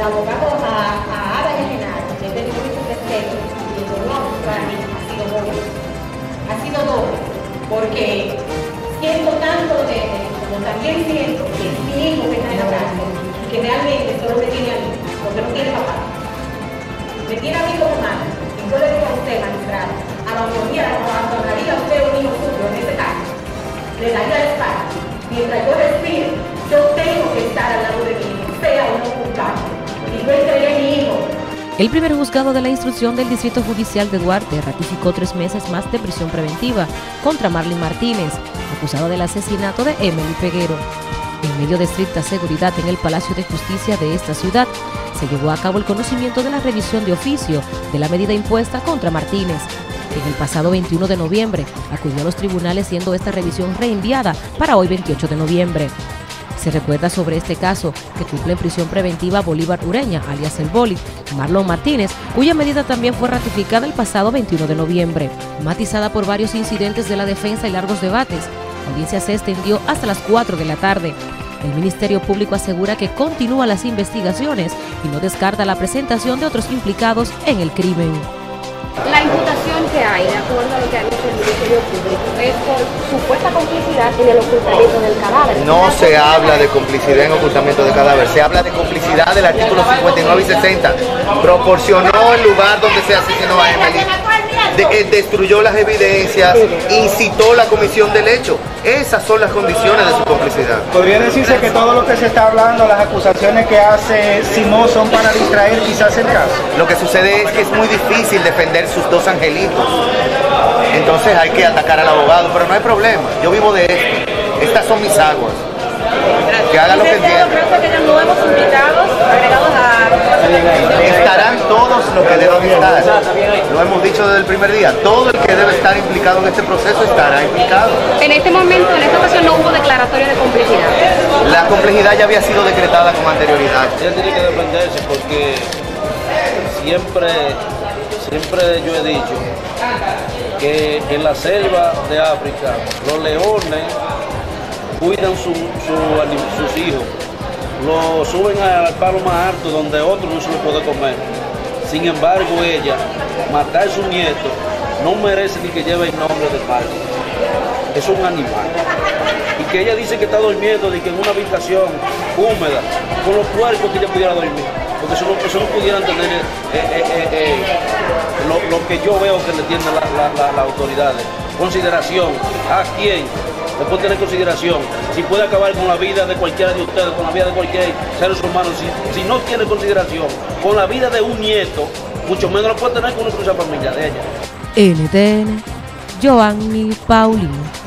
abogado a Ada y a Genaro, que es del juicio presente, y el gobierno australiano ha sido doble, porque siento tanto de él, como también siento que es mi hijo que está en la cárcel, y que realmente solo me tiene a mí, porque no tiene papá. Me tiene a mí como madre, y yo le digo a usted, magistrado, abandonaría a usted un hijo suyo en este caso, le daría la espalda. Mientras yo respire, yo tengo que estar al lado de mi hijo, sea o no culpable, y yo entregué a mi hijo. El primer juzgado de la instrucción del Distrito Judicial de Duarte ratificó 3 meses más de prisión preventiva contra Marlin Martínez, acusado del asesinato de Emily Peguero. En medio de estricta seguridad en el Palacio de Justicia de esta ciudad, se llevó a cabo el conocimiento de la revisión de oficio de la medida impuesta contra Martínez. En el pasado 21 de noviembre acudió a los tribunales, siendo esta revisión reenviada para hoy 28 de noviembre. Se recuerda sobre este caso que cumple en prisión preventiva Bolívar Ureña, alias El Boli, Marlon Martínez, cuya medida también fue ratificada el pasado 21 de noviembre. Matizada por varios incidentes de la defensa y largos debates, la audiencia se extendió hasta las 4 de la tarde. El Ministerio Público asegura que continúan las investigaciones y no descarta la presentación de otros implicados en el crimen. La imputación que hay, de acuerdo a lo que ha dicho el Ministerio Público, es por supuesta complicidad en el ocultamiento del cadáver. No se habla de complicidad en ocultamiento de cadáver, se habla de complicidad del artículo 59 y 60. Proporcionó el lugar donde se asesinó a Emily, destruyó las evidencias, incitó la comisión del hecho. Esas son las condiciones de su complicidad. ¿Podría decirse que todo lo que se está hablando, las acusaciones que hace Simón, son para distraer quizás el caso? Lo que sucede es que es muy difícil defender sus 2 angelitos. Entonces hay que atacar al abogado, pero no hay problema. Yo vivo de esto. Estas son mis aguas. Que haga lo que quiera. Nuevos invitados agregados a... Estarán todos los que deben estar. Lo hemos dicho desde el primer día. Todo el que debe estar implicado en este proceso estará implicado. En este momento, en esta ocasión, no hubo declaratoria de complicidad. La complejidad ya había sido decretada con anterioridad. Él tiene que defenderse porque siempre yo he dicho que en la selva de África los leones cuidan sus hijos, lo suben al palo más alto donde otro no se lo puede comer. Sin embargo, ella, matar a su nieto, no merece ni que lleve el nombre de padre. Es un animal. Y que ella dice que está durmiendo de que en una habitación húmeda, con los puercos que ella pudiera dormir. Porque eso no pudieran tener lo que yo veo que le tienen las autoridades. Consideración. ¿A quién? Después tener consideración. Si puede acabar con la vida de cualquiera de ustedes, con la vida de cualquier ser humano, si no tiene consideración con la vida de un nieto, mucho menos lo puede tener con una familia de ella. NTN, Joanny Paulino.